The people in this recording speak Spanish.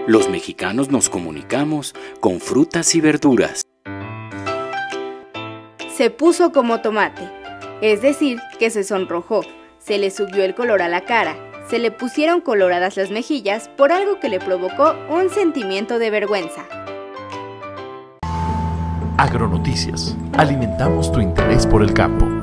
Los mexicanos nos comunicamos con frutas y verduras. Se puso como tomate, es decir, que se sonrojó, se le subió el color a la cara, se le pusieron coloradas las mejillas por algo que le provocó un sentimiento de vergüenza. Agronoticias. Alimentamos tu interés por el campo.